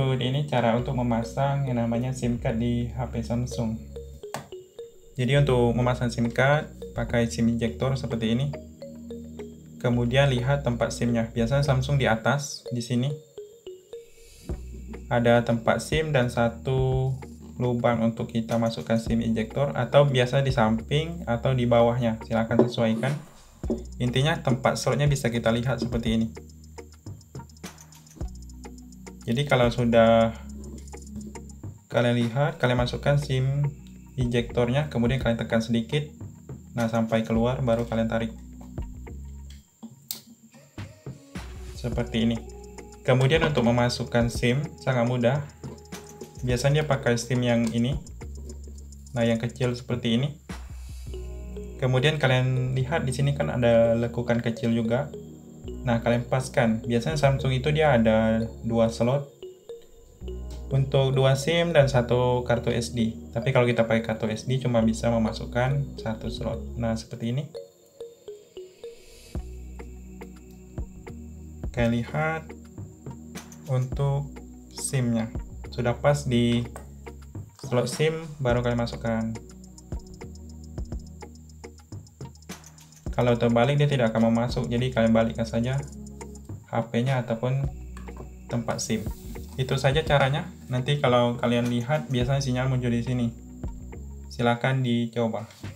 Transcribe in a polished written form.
berikut ini cara untuk memasang yang namanya SIM card di HP Samsung. Jadi untuk memasang SIM card, pakai SIM injektor seperti ini. Kemudian lihat tempat SIM-nya. Biasanya Samsung di atas, di sini. Ada tempat SIM dan satu lubang untuk kita masukkan SIM injektor, atau biasa di samping atau di bawahnya. Silahkan sesuaikan. Intinya tempat slotnya bisa kita lihat seperti ini. Jadi kalau sudah kalian lihat, kalian masukkan SIM injektornya, kemudian kalian tekan sedikit, nah sampai keluar baru kalian tarik. Seperti ini. Kemudian untuk memasukkan SIM sangat mudah. Biasanya pakai SIM yang ini. Nah, yang kecil seperti ini. Kemudian kalian lihat di sini kan ada lekukan kecil juga. Nah, kalian paskan. Biasanya Samsung itu dia ada 2 slot untuk 2 SIM dan 1 kartu SD. Tapi kalau kita pakai kartu SD cuma bisa memasukkan 1 slot. Nah, seperti ini. Kalian lihat untuk SIM-nya. Sudah pas di slot SIM baru kalian masukkan. Kalau terbalik dia tidak akan mau masuk, jadi kalian balikkan saja HP-nya ataupun tempat SIM. Itu saja caranya. Nanti kalau kalian lihat biasanya sinyal muncul di sini. Silakan dicoba.